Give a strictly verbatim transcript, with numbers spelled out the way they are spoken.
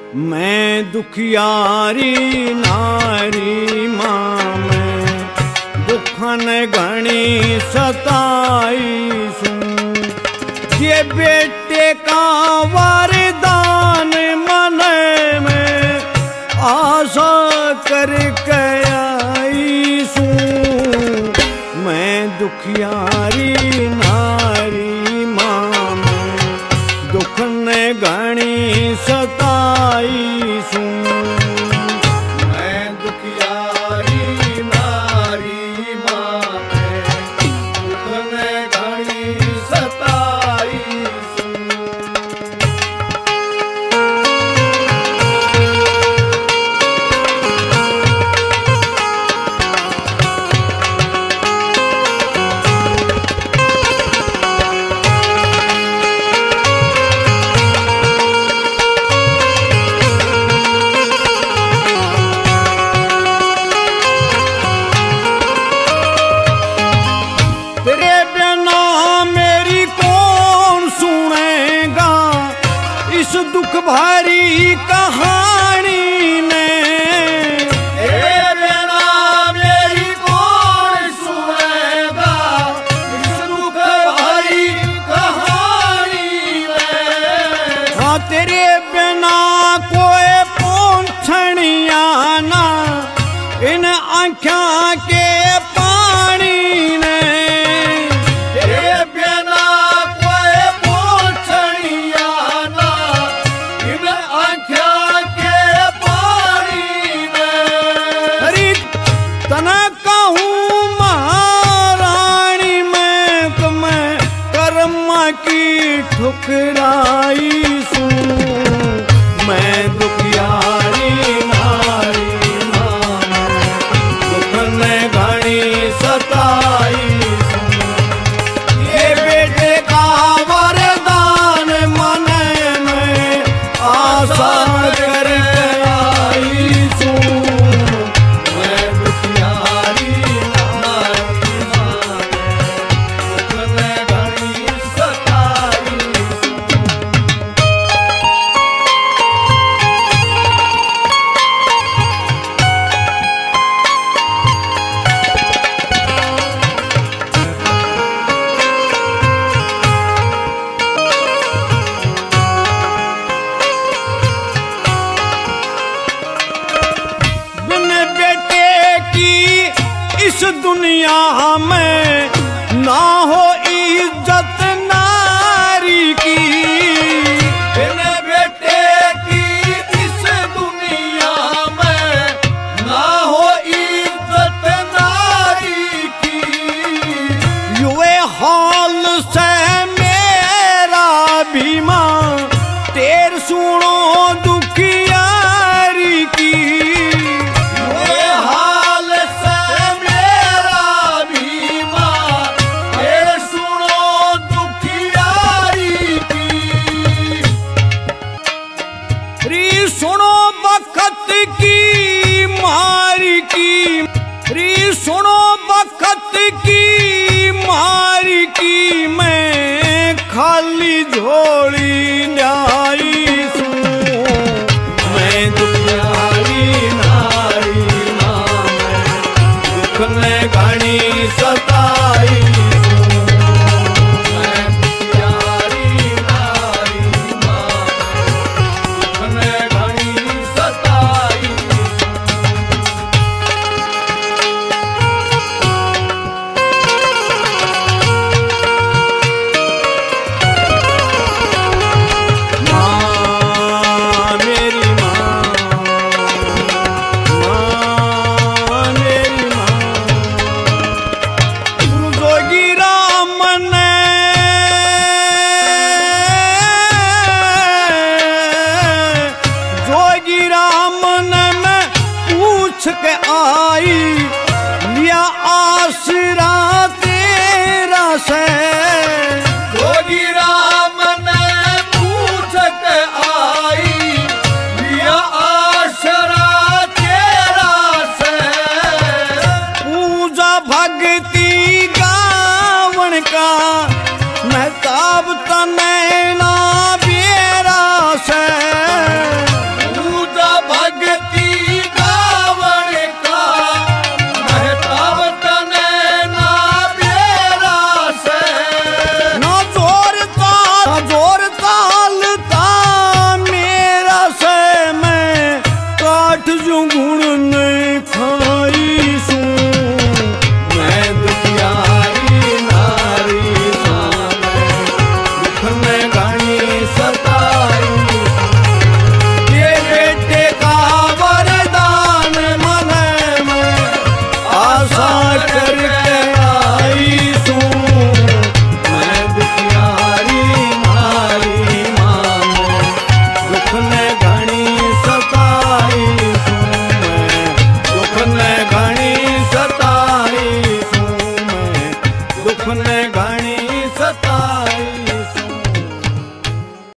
मैं दुखियारी नारी मां मैं दुखन घणी सताई सूं। ये बेटे का वरदान मन में आशा करके आई सूं। मैं दुखियारी नारी मां मैं दुखन घणी सताई सूं। मैं दुखियारी नारी मां मैं दुखन घणी सताई सूं। तेरे बिना मेरी कौन सुनेगा इस दुख भरी कहानी ने। तेरे बिना मेरी कौन सुनेगा इस दुख भरी कहानी में। हाँ तेरे बिना कोई पहुंचनिया ना इन आँखों के पानी ने। तेरे बिना कोई पहुंचनिया ना इन आँखों के पानी में। हरी तना कहूँ महारानी मैं तो मैं कर्म की ठुकराई सूं। मैं दुखियारी नारी मां मैं दुखन घणी सताई सूं। ये बेटे का वरदान मन में आशा करके आई सूं। मैं दुखियारी नारी मां मैं दुखन घणी सताई सूं। बिन बेटे की इस दुनिया में ना हो इज्जत नारी की। बिन बेटे की इस दुनिया में ना हो इज्जत नारी की। युवे हाल से मेरा भी मां तेर सुनो दुखियारी की। ये हाल से मेरा भी मां ये सुनो दुखियारी की। री सुनो बखत की मारी की। री सुनो बखत की मारी की। मैं खाली झोली लाई सूं। मैं दुखियारी नारी मां मैं दुखन घणी सताई सूं। मैं दुखियारी नारी मां मैं दुखन घणी सताई मां मेरी मां मां मेरी मां। गुरु जोगी राम ने जोगी राम ने मैं पूछ के आई लिया आसरा